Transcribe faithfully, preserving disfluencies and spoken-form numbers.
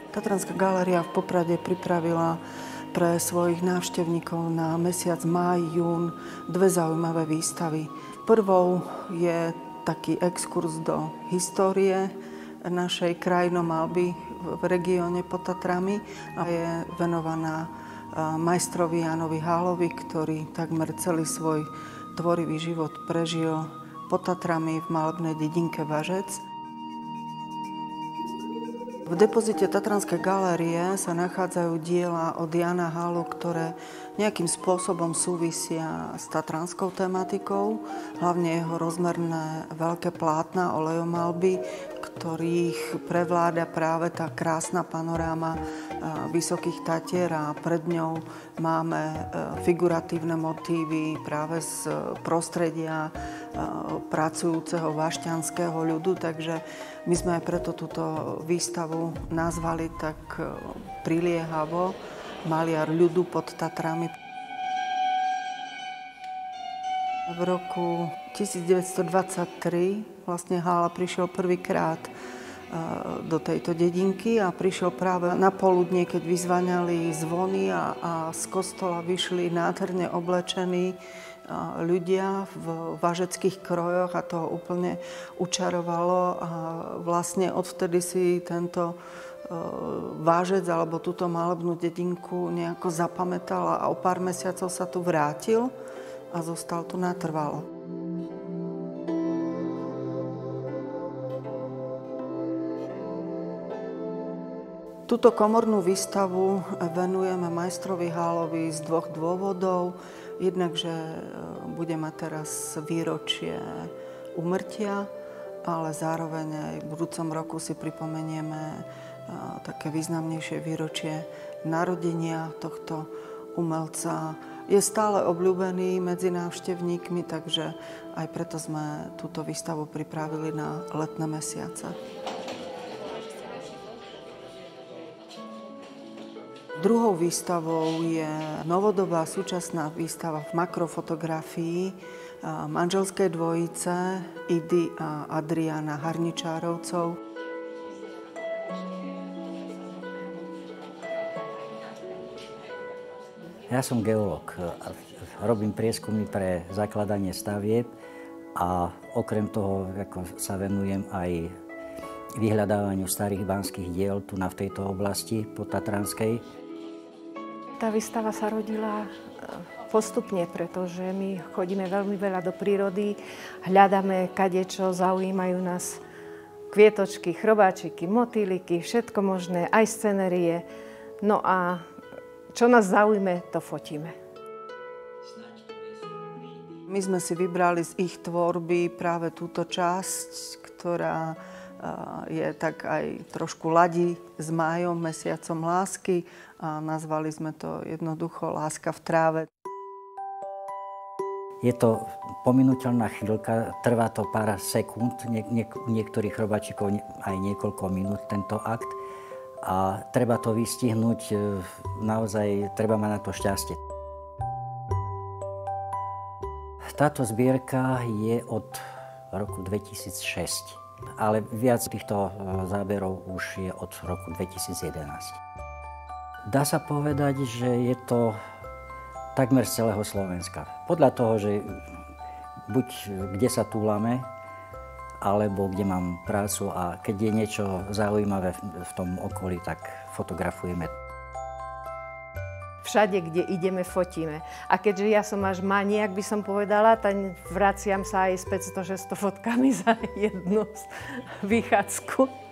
Tatranská galéria v Poprade pripravila pre svojich návštevníkov na mesiac máj, jún dve zaujímavé výstavy. Prvou je taký exkurs do histórie našej krajinomalby v regióne pod Tatrami a je venovaná majstrovi Jánovi Hálovi, ktorý takmer celý svoj tvorivý život prežil pod Tatrami v malebnej dedinke Važec. V depozite Tatranskej galérie sa nachádzajú diela od Jána Hálu, ktoré nejakým spôsobom súvisia s tatranskou tematikou, hlavne jeho rozmerné veľké plátna olejomalby, ktorých prevláda práve tá krásna panoráma Vysokých Tatier a pred ňou máme figuratívne motívy práve z prostredia pracujúceho vašťanského ľudu, takže my sme aj preto túto výstavu nazvali tak priliehavo Maliar ľudu pod Tatrami. V roku devätnásťstodvadsaťtri vlastne Hála prišiel prvýkrát do tejto dedinky a prišiel práve na poludnie, keď vyzvaňali zvony a, a z kostola vyšli nádherne oblečení ľudia v važeckých krojoch a to ho úplne učarovalo a vlastne odvtedy si tento Vážec alebo túto malebnú dedinku nejako zapamätal a o pár mesiacov sa tu vrátil a zostal tu natrvalo. Túto komornú výstavu venujeme majstrovi Hálovi z dvoch dôvodov. Jednak, že bude mať teraz výročie úmrtia, ale zároveň aj v budúcom roku si pripomenieme také významnejšie výročie narodenia tohto umelca. Je stále obľúbený medzi návštevníkmi, takže aj preto sme túto výstavu pripravili na letné mesiace. Druhou výstavou je novodobá súčasná výstava v makrofotografii manželskej dvojice Idy a Adriána Harničárovcov. Ja som geológ. Robím prieskumy pre zakladanie stavieb a okrem toho ako sa venujem aj vyhľadávaniu starých banských diel tu na v tejto oblasti podtatranskej. Tá výstava sa rodila postupne, pretože my chodíme veľmi veľa do prírody, hľadáme kadečo, zaujímajú nás kvietočky, chrobáčiky, motýliky, všetko možné, aj scenérie. No a čo nás zaujme, to fotíme. My sme si vybrali z ich tvorby práve túto časť, ktorá je tak aj trošku ladí s májom, mesiacom lásky a nazvali sme to jednoducho Láska v tráve. Je to pominuteľná chvíľka, trvá to pár sekúnd, nie, nie, niektorých chrobačikov aj niekoľko minút tento akt. A treba to vystihnúť, naozaj treba mať na to šťastie. Táto zbierka je od roku dvetisícšesť, ale viac týchto záberov už je od roku dvetisícjedenásť. Dá sa povedať, že je to takmer z celého Slovenska. Podľa toho, že buď kde sa túlame, alebo kde mám prácu a keď je niečo zaujímavé v tom okolí, tak fotografujeme. Všade, kde ideme, fotíme. A keďže ja som až maniak, by som povedala, tak vraciam sa aj s päťsto šesťsto fotkami za jednu výchádzku.